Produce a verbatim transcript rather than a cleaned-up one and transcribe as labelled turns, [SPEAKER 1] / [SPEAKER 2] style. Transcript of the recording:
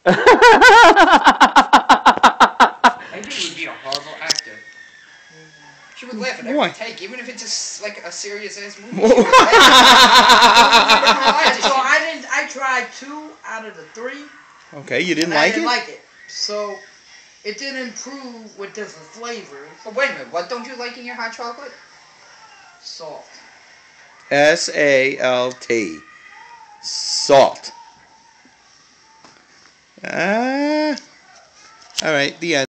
[SPEAKER 1] Maybe you would be a horrible actor. She would laugh at every
[SPEAKER 2] Why?
[SPEAKER 1] take, even if it's just like a serious ass movie.
[SPEAKER 3] So I didn't. I tried two out of the three.
[SPEAKER 2] Okay, you didn't
[SPEAKER 3] and I
[SPEAKER 2] like
[SPEAKER 3] didn't
[SPEAKER 2] it?
[SPEAKER 3] like it. So it did improve with different flavors.
[SPEAKER 1] But wait a minute, what don't you like in your hot chocolate?
[SPEAKER 3] Salt.
[SPEAKER 2] S A L T. Salt. Ah. All right, the end.